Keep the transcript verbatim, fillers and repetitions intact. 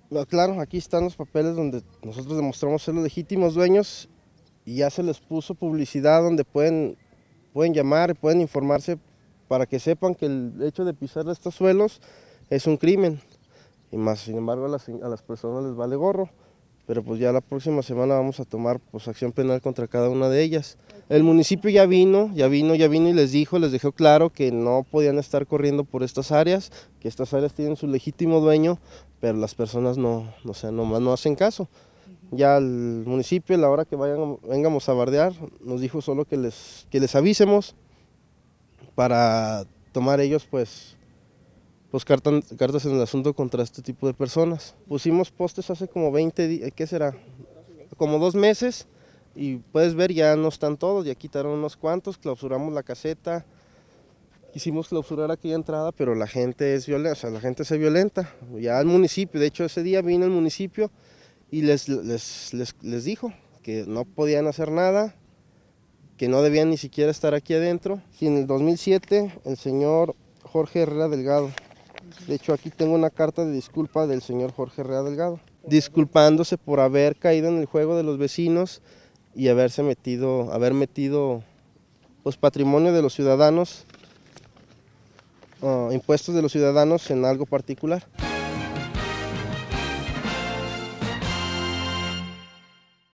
No, claro, aquí están los papeles donde nosotros demostramos ser los legítimos dueños y ya se les puso publicidad donde pueden, pueden llamar y pueden informarse para que sepan que el hecho de pisar estos suelos es un crimen. Y más, sin embargo, a las, a las personas les vale gorro. Pero pues ya la próxima semana vamos a tomar pues acción penal contra cada una de ellas. El municipio ya vino, ya vino, ya vino y les dijo, les dejó claro que no podían estar corriendo por estas áreas, que estas áreas tienen su legítimo dueño, pero las personas no, o sea, nomás no hacen caso. Ya el municipio, a la hora que vayan, vengamos a bardear, nos dijo solo que les, que les avisemos para tomar ellos pues pues cartas, cartas en el asunto contra este tipo de personas. Pusimos postes hace como veinte días, ¿qué será? Como dos meses y puedes ver ya no están todos, ya quitaron unos cuantos, clausuramos la caseta, quisimos clausurar aquella entrada, pero la gente es violenta, o sea, la gente se violenta. Ya el municipio, de hecho ese día vino el municipio y les, les, les, les dijo que no podían hacer nada, que no debían ni siquiera estar aquí adentro. Y en el dos mil siete el señor Jorge Herrera Delgado, de hecho aquí tengo una carta de disculpa del señor Jorge Herrera Delgado, disculpándose por haber caído en el juego de los vecinos y haberse metido, haber metido pues, patrimonio de los ciudadanos, uh, impuestos de los ciudadanos en algo particular.